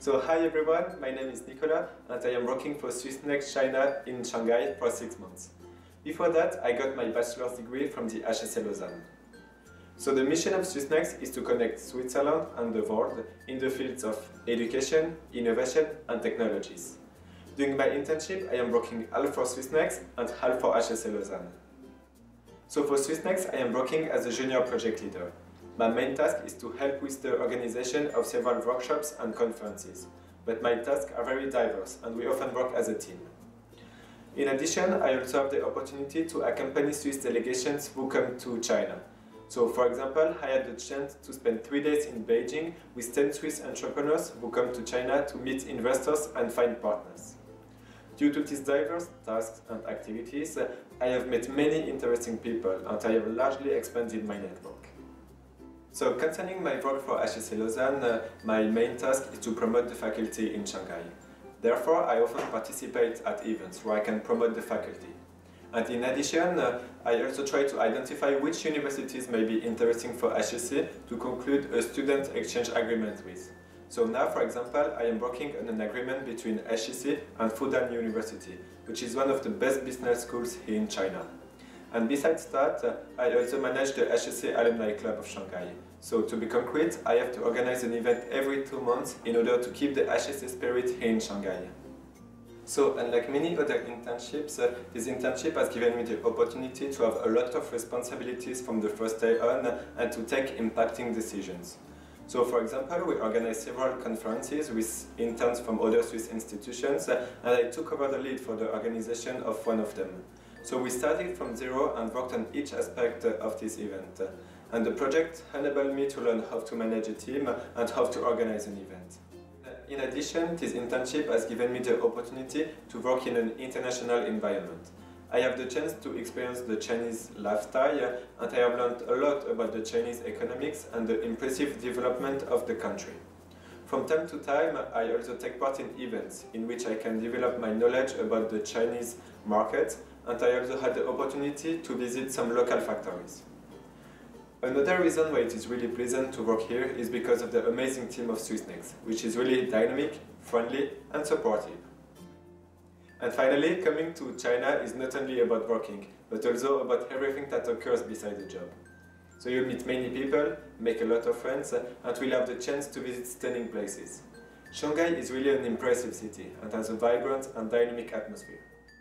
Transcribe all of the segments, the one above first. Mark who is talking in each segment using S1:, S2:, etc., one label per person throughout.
S1: So hi everyone, my name is Nicolas and I am working for SwissNext China in Shanghai for 6 months. Before that, I got my bachelor's degree from the HEC Lausanne. So the mission of SwissNext is to connect Switzerland and the world in the fields of education, innovation and technologies. During my internship, I am working half for SwissNext and half for HEC Lausanne. So for SwissNext, I am working as a junior project leader. My main task is to help with the organization of several workshops and conferences, but my tasks are very diverse and we often work as a team. In addition, I also have the opportunity to accompany Swiss delegations who come to China. So for example, I had the chance to spend 3 days in Beijing with 10 Swiss entrepreneurs who come to China to meet investors and find partners. Due to these diverse tasks and activities, I have met many interesting people and I have largely expanded my network. So concerning my work for HEC Lausanne, my main task is to promote the faculty in Shanghai. Therefore, I often participate at events where I can promote the faculty. And in addition, I also try to identify which universities may be interesting for HEC to conclude a student exchange agreement with. So now, for example, I am working on an agreement between HEC and Fudan University, which is one of the best business schools here in China. And besides that, I also manage the HEC Alumni Club of Shanghai. So to be concrete, I have to organize an event every 2 months in order to keep the HEC spirit here in Shanghai. So unlike many other internships, this internship has given me the opportunity to have a lot of responsibilities from the first day on and to take impacting decisions. So for example, we organized several conferences with interns from other Swiss institutions and I took over the lead for the organization of one of them. So we started from zero and worked on each aspect of this event. And the project enabled me to learn how to manage a team and how to organize an event. In addition, this internship has given me the opportunity to work in an international environment. I have the chance to experience the Chinese lifestyle and I have learned a lot about the Chinese economics and the impressive development of the country. From time to time, I also take part in events in which I can develop my knowledge about the Chinese market, and I also had the opportunity to visit some local factories. Another reason why it is really pleasant to work here is because of the amazing team of SwissNext, which is really dynamic, friendly and supportive. And finally, coming to China is not only about working, but also about everything that occurs beside the job. So you'll meet many people, make a lot of friends, and will have the chance to visit stunning places. Shanghai is really an impressive city and has a vibrant and dynamic atmosphere.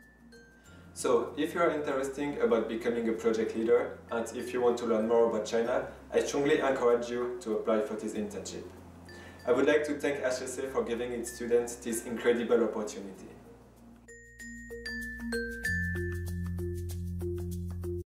S1: So, if you are interested about becoming a project leader and if you want to learn more about China, I strongly encourage you to apply for this internship. I would like to thank HEC for giving its students this incredible opportunity.